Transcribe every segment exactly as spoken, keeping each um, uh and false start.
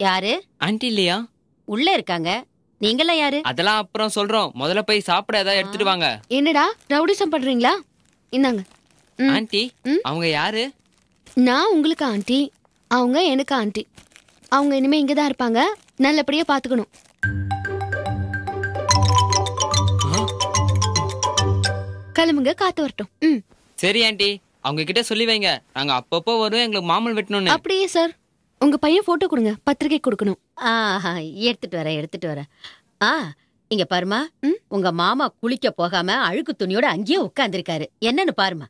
யாரு? ஆன்ட்டி இல்லையா? உள்ள இருக்காங்க. நீங்களா யாரு? அதெல்லாம் அப்புறம் சொல்றோம். முதல்ல போய் சாப்பிட ஏதாவது எடுத்துட்டு வாங்க. என்னடா ரவுடிசம் பண்றீங்களா? இந்தாங்க. ஆன்ட்டி அவங்க யாரு? நான் உங்களுக்கு ஆண்டி, அவங்க எனக்கு ஆண்டி. அவங்க இனிமே இங்கதான் இருப்பாங்க. நல்லபடியா பாத்துக்கணும். கிளம்புங்க, காத்து வரட்டும். ம் சரி ஆன்ட்டி, அவங்க கிட்ட சொல்லி வைங்க. நாங்க அப்பப்போ வரும், எங்களுக்கு மாமல் வெட்டணும்னு. அப்படியே சார். உங்க பையன் போட்டோ கொடுங்க, பத்திரிகை கொடுக்கணும். ஆஹா, எடுத்துட்டு வரேன் எடுத்துட்டு வரேன். ஆ இங்க பாருமா, உங்க மாமா குளிக்க போகாம அழுக்கு துணியோட அங்கேயே உட்கார்ந்துருக்காரு. என்னன்னு பாருமா.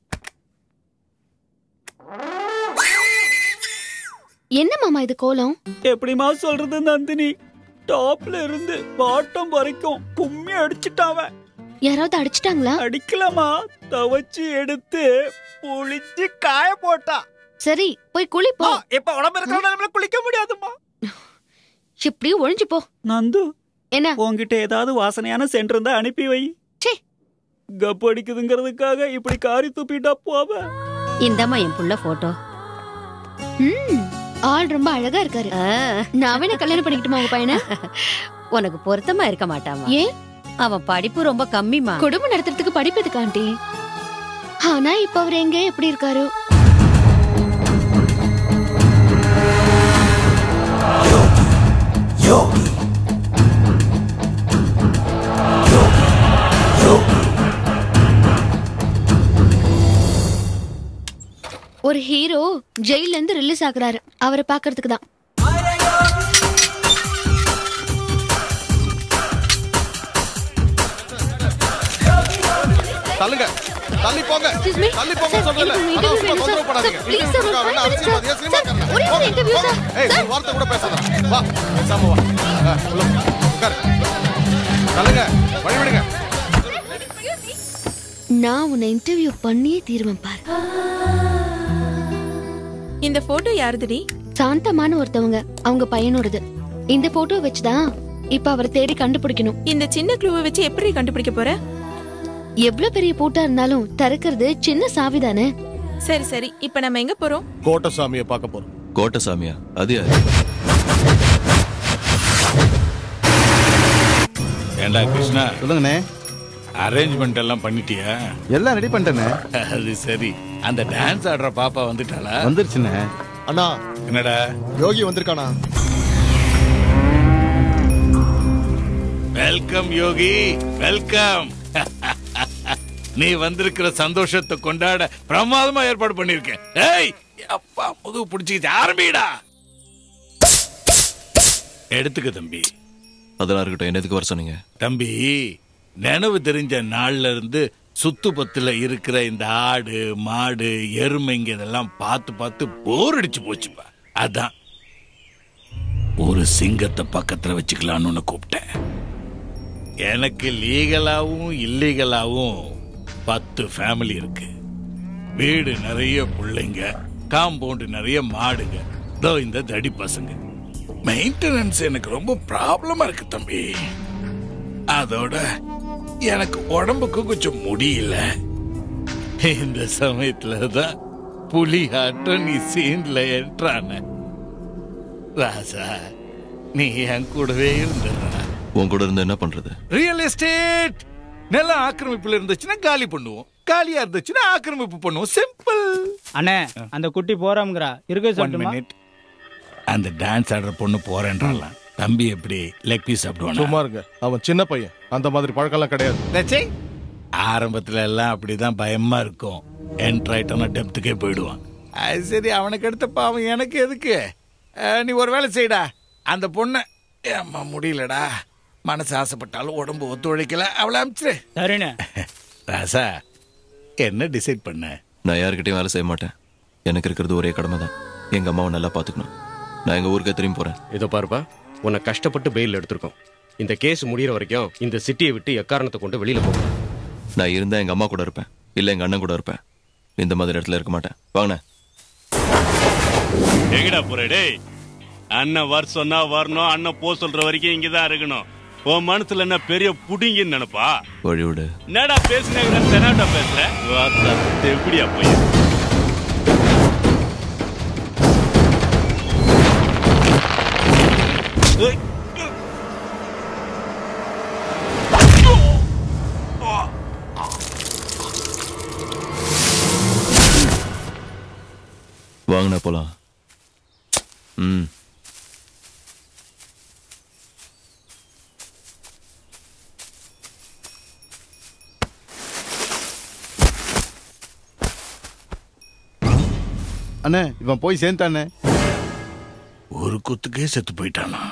என்ன மாமா இது கோலம்? எப்படிமா சொல்றது நந்தினி? டாப்ல இருந்து பாட்டம் வரைக்கும் கும்மி அடிச்சுட்டாவ. யாராவது அடிச்சிட்டாங்களா? அடிக்கலாமா, துவைச்சு எடுத்து புளிச்சு காய போட்டா. சரி போய் குளிப்போ. இப்ப உடம்பு இருக்கிற குளிக்க முடியாதுமா. இப்படியே ஒழிஞ்சு போ. நந்து, என்ன உன்கிட்ட ஏதாவது வாசனையான சென்ட் இருந்தா அனுப்பி வை. கப்பு அடிக்குதுங்கிறதுக்காக இப்படி காரி துப்பிட்டா போவ. இந்தம்மா என் புள்ள போட்டோ. ஆள் ரொம்ப அழகா இருக்காரு. நான் வேணா கல்யாணம் பண்ணிக்கிட்டுமா உங்க பையனை? உனக்கு பொருத்தமா இருக்க மாட்டாமா. ஏன்? அவன் படிப்பு ரொம்ப கம்மிமா. குடும்பம் நடத்துறதுக்கு படிப்பு எதுக்கு ஆண்டி? ஆனா இப்ப அவர் எங்க எப்படி இருக்காரு? ஒரு ஹீரோ ஜெயில இருந்து ரிலீஸ் ஆகுறாரு. அவரை பாக்குறதுக்கு தான். தள்ளுங்க, தள்ளி போங்க, தள்ளி போங்க சொல்றல. அனாவசியமா தொந்தரவு பண்ணாதீங்க. ப்ளீஸ் சார், ஒரு அரசியல்வாதியா சினிமா காரனா. ஒரே ஒரு இன்டர்வியூ சார். ஏய், ஒரு வார்த்தை கூட பேசாத. வா, பேசாம வா. உள்ள உட்கார். தள்ளுங்க, வழி விடுங்க. நான் உன்னை இன்டர்வியூ பண்ணியே தீர்வேன் பாரு. இந்த போட்டோ யாருதுடி? சாந்தமான ஒருத்தவங்க, அவங்க பையனோடது. இந்த போட்டோ வச்சுதான் இப்ப அவரை தேடி கண்டுபிடிக்கணும். இந்த சின்ன க்ளூவை வச்சு எப்படி கண்டுபிடிக்க போற? எவ்வளவு பெரிய பூட்டா இருந்தாலும் திறக்கிறது சின்ன சாவிதானே. சரி சரி, இப்ப நம்ம எங்க போறோம்? கோட்டசாமியை பார்க்க போறோம். கோட்டசாமியா? அது யாரு? ஏண்டா கிருஷ்ணா, சொல்லுங்கண்ணே. அரேஞ்ச்மெண்ட் எல்லாம் பண்ணிட்டியா? எல்லாம் ரெடி பண்ணிட்டேனே. அது சரி. அந்த டான்ஸ் ஆடுற பாப்பா வந்துட்டாளா? வந்துருச்சுண்ணே. அண்ணா, என்னடா யோகி வந்திருக்கானா? வெல்கம் யோகி, வெல்கம். நீ வந்திருக்கிற சந்தோஷத்தை கொண்டாட பிரமாதமா ஏற்பாடு பண்ணிருக்கேன். ஏய் அப்பா, முதுகு பிடிச்சிக்கிச்சு, ஆரம்பிடா. எடுத்துக்க தம்பி. அதெல்லாம் இருக்கட்டும், என்னதுக்கு வர சொன்னீங்க? தம்பி, நினைவு தெரிஞ்ச நாள்ல இருந்து சுத்து பத்துல இருக்கிற இந்த ஆடு மாடு எருமைங்க இதெல்லாம் பார்த்து பார்த்து போர் அடிச்சு போச்சுப்பா. அதான் ஒரு சிங்கத்தை பக்கத்துல வச்சுக்கலான்னு கூப்பிட்டேன். எனக்கு லீகலாவும் இல்லீகலாவும் பத்து ஃபேமிலி இருக்கு. வீடு நிறைய பிள்ளைங்க, காம்பவுண்ட் நிறைய மாடுங்க, இதோ இந்த தடி பசங்க. மெயின்டெனன்ஸ் எனக்கு ரொம்ப ப்ராப்ளமா இருக்கு தம்பி. அதோட எனக்கு உடம்புக்கு கொஞ்சம் முடியல. இந்த சமயத்துலதான் புலி ஆட்டம் நீ சீன்ல ஏற்றான. ராசா, நீ என் கூடவே இருந்துடுற. உன் கூட இருந்து என்ன பண்றது? ரியல் எஸ்டேட் நிலம் ஆக்கிரமிப்புல இருந்துச்சுன்னா காலி பண்ணுவோம், காலியா இருந்துச்சுன்னா ஆக்கிரமிப்பு பண்ணுவோம். சிம்பிள். அண்ணே, அந்த குட்டி போறாம்ங்கறா இருக்க சொல்லுமா? அந்த டான்ஸ் ஆடுற பொண்ணு போறேன்றாலாம். தம்பி எப்படி லெக் பீஸ் சாப்பிடுவானா? சும்மா இருங்க, அவன் சின்ன பையன், அந்த மாதிரி பழக்கம்லாம் கிடையாது. ஆரம்பத்துல எல்லாம் அப்படிதான் பயமா இருக்கும். என்ட்ராய்ட்டான டெப்த்துக்கே போயிடுவான். அது சரி, அவனுக்கு அடுத்த பாவம் எனக்கு எதுக்கு? நீ ஒரு வேலை செய்டா, அந்த பொண்ணை ஏம்மா முடியலடா, மனசு ஆசைப்பட்டாலும் உடம்பு ஒத்துழைக்கல, அவளை அனுப்பிச்சிரு. சரிண்ணே. ராசா, என்ன டிசைட் பண்ண? நான் யாருக்கிட்டையும் வேலை செய்ய மாட்டேன். எனக்கு இருக்கிறது ஒரே கடமை தான், எங்க அம்மாவை நல்லா பாத்துக்கணும். நான் எங்க ஊருக்கு திரும்பி போறேன். இதோ பாருப்பா, உன்னை கஷ்டப்பட்டு பெயில் எடுத்திருக்கோம். இந்த கேஸ் முடிகிற வரைக்கும் இந்த சிட்டியை விட்டு எக்காரணத்தை கொண்டு வெளியில போக. நான் இருந்தா எங்க அம்மா கூட இருப்பேன், இல்ல எங்க அண்ணன் கூட இருப்பேன். இந்த மாதிரி இடத்துல இருக்க மாட்டேன். வாங்க. எங்கடா போற? டேய், அண்ணன் வர சொன்னா வரணும், அண்ணன் போ சொல்ற வரைக்கும் இங்கதான் இருக்கணும். உன் மனசுல என்ன பெரிய புடிங்கன்னு நினைப்பா? வழி விடு. என்னடா பேசுனேன், தெனாட்டா பேசுற? எப்படியா போய் வாங்கண்ணா போலாம். ம் அண்ணே இவன் போய் சேர்ந்தானே. ஒரு குத்துக்கே செத்து போயிட்டானா?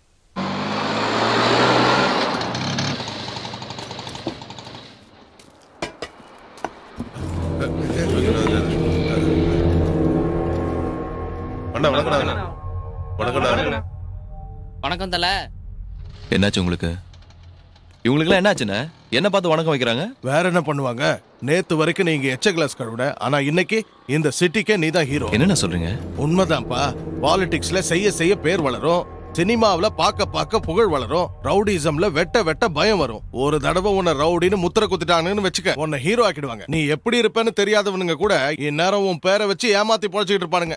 வணக்கம் தல. என்னாச்சு உங்களுக்கு? இவங்களுக்குலாம் என்னாச்சுண்ணே? என்ன பார்த்து வணக்கம் வைக்கிறாங்க? வேற என்ன பண்ணுவாங்க? நேத்து வரைக்கும் நீங்க எச்ச கிளாஸ் கழுவுட, ஆனா இன்னைக்கு இந்த சிட்டிக்கே நீ தான் ஹீரோ. என்னென்ன சொல்றீங்க? உண்மைதான்ப்பா. பாலிடிக்ஸ்ல செய்ய செய்ய பேர் வளரும், சினிமாவில பாக்க பாக்க புகழ் வளரும், ரவுடிசம்ல வெட்ட வெட்ட பயம் வரும். ஒரு தடவை உன்னை ரவுடின்னு முத்திர குத்திட்டாங்கன்னு வச்சுக்க, உன்னை ஹீரோ ஆக்கிடுவாங்க. நீ எப்படி இருப்பேன்னு தெரியாதவனுங்க கூட இந்நேரம் உன் பேரை வச்சு ஏமாத்தி பொழைச்சிட்டு இருப்பானுங்க.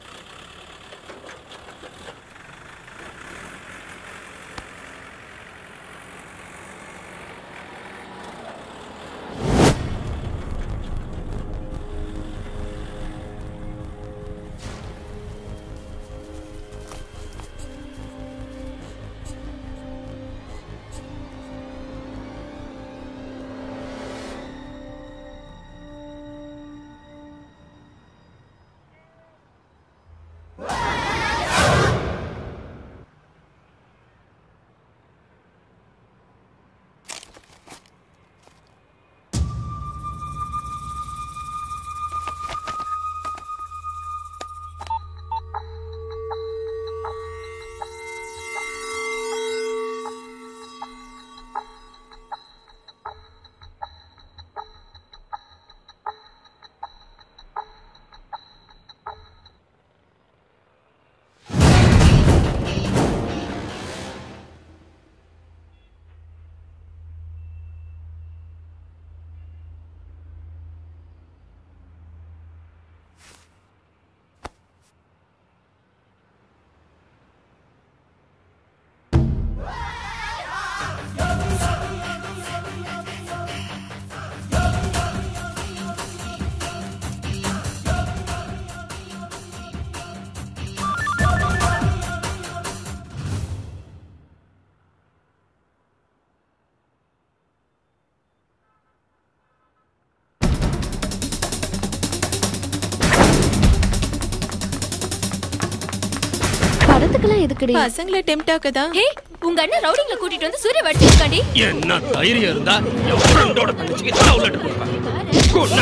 பசங்களை டெம்ப்ட் ஆக்கதா? ஹே, உங்க அண்ணன் ரவுடிங்ல கூட்டிட்டு வந்து சூரிய வடிச்சிருக்காண்டி. என்ன தைரியம் இருந்தா என் ஃப்ரெண்டோட தங்கச்சிக்கு லவ்லெட்டர் கொடுப்பாங்க.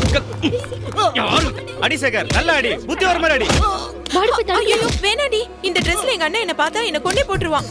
யாரு அடி சேகர், நல்ல அடி, புத்தி வர மாதிரி அடி. ஐயோ வேணாடி, இந்த ட்ரெஸ்ல எங்க அண்ணன் என்ன பார்த்தா என்ன கொண்டே போட்டுருவான்.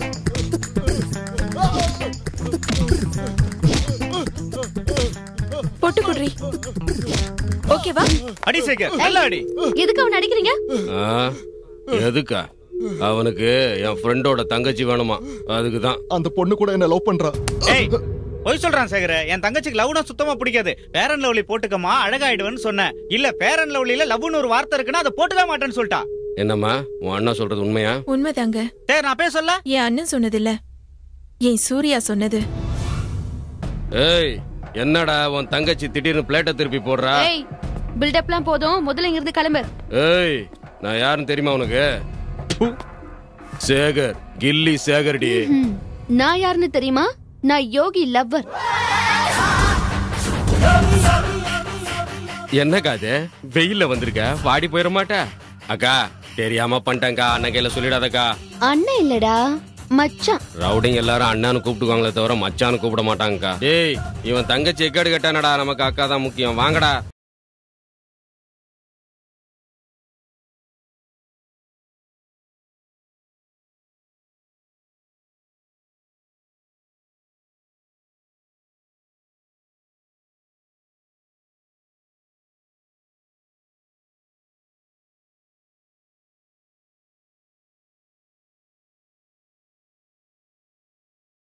பொட்டு குடுறி. ஓகேவா? அடி சேகர், நல்ல அடி. எதுக்கு அவன் அடிக்கிறீங்க? எதுக்கா? அவனுக்கு என் ஃப்ரெண்டோட தங்கச்சி வேணுமா, அதுக்கு தான். அந்த பொண்ணு கூட என்ன லவ் பண்றா. ஏய் போய் சொல்றான் சேகர், என் தங்கச்சிக்கு லவ்னா சுத்தமா பிடிக்காது. பேர் அண்ட் லவ்லி போட்டுக்கமா அழகாயிடுவேன்னு சொன்னேன். இல்ல பேர் அண்ட் லவ்லில லவ்னு ஒரு வார்த்தை இருக்குன்னா அதை போட்டுக்க மாட்டேன்னு சொல்லிட்டா. என்னம்மா உன் அண்ணன் சொல்றது உண்மையா? உண்மைதாங்க. சரி நான் பேச சொல்ல. என் அண்ணன் சொன்னது இல்ல, என் சூர்யா சொன்னது. ஏய் என்னடா உன் தங்கச்சி திடீர்னு பிளேட்டை திருப்பி போடுறா? ஏய் பில்டப்லாம் போதும், முதல்ல இங்க இருந்து கிளம்பு. ஏய் நான் யாருன்னு தெரியுமா உனக்கு? சேகர், கில்லி சேகர் டி. நான் யாருன்னு தெரியுமா? நான் யோகி லவ்வர். என்னக்கா அது? வெயில்ல வந்திருக்க, வாடி போயிட மாட்டா? அக்கா தெரியாம பண்ணிட்டேங்கா, அண்ணன் கையில சொல்லிடாதக்கா. அண்ணன் இல்லடா மச்சான். ரவுடிங் எல்லாரும் அண்ணான்னு கூப்பிட்டுவாங்களே தவிர மச்சான்னு கூப்பிட மாட்டாங்கக்கா. ஏய் இவன் தங்கச்சி எக்காடு கட்டானடா, நமக்கு அக்கா தான் முக்கியம். வாங்கடா.